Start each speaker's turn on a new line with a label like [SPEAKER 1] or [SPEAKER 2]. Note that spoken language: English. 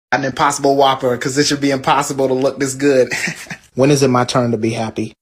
[SPEAKER 1] An Impossible Whopper, because it should be impossible to look this good. When is it my turn to be happy?